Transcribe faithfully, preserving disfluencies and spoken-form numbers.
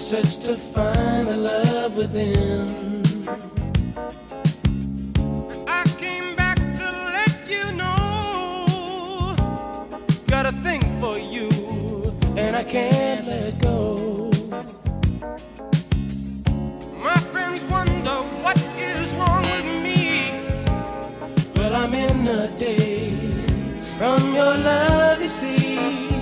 search to find the love within. I came back to let you know, got a thing for you, and I can't let go. My friends wonder what is wrong with me. Well, I'm in a daze from your love, you see.